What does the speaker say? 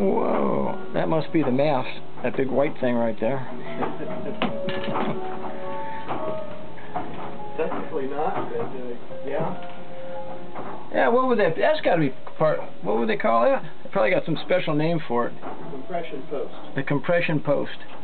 Whoa, that must be the mast. That big white thing right there. Technically not, but yeah. Yeah, what would that? That's got to be part. What would they call that? They probably got some special name for it. Compression post. The compression post.